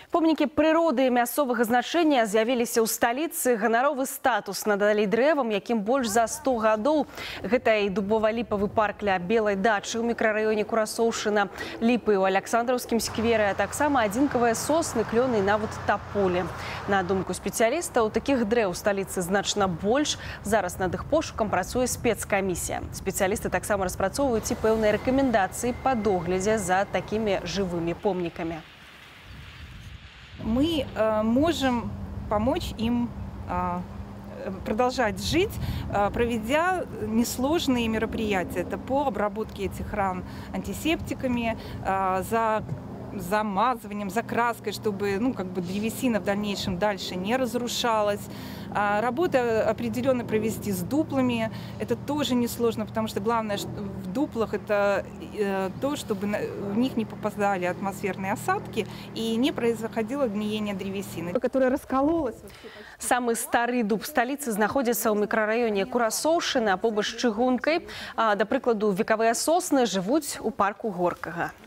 Помнікі прыроды і мясцовага значэння з'явіліся ў сталіцы. Ганаровы статус надалі дрэвам, якім больш за 100 гадоў. Гэта і дубова-ліпавы парк ля Белай дачы ў мікрараёне Курасоўшчына, ліпы ў Аляксандраўскім скверы, а таксама адзінкавыя сосны, клёны і нават таполі. На думку спецыялістаў, такіх дрэў у сталіцы значна больш. Зараз над іх пошукам працуе спецкамісія. Спецыялісты таксама распрацоўваюць і пэўныя рэкамендацыі па доглядзе за такімі жывымі помнікамі. Мы можем помочь им продолжать жить, проведя несложные мероприятия. Это по обработке этих ран антисептиками, замазыванием, закраской, чтобы древесина в дальнейшем дальше не разрушалась. Работы определенно провести с дуплами. Это тоже несложно, потому что главное в дуплах это то, чтобы в них не попадали атмосферные осадки и не происходило гниение древесины, которая раскололась. Самы стары дуб сталіцы знаходзіцца ў мікрараёне Курасоўшчына, побач з чыгункай. Да прыкладу, векавыя сосны жывуць у парку Горкага.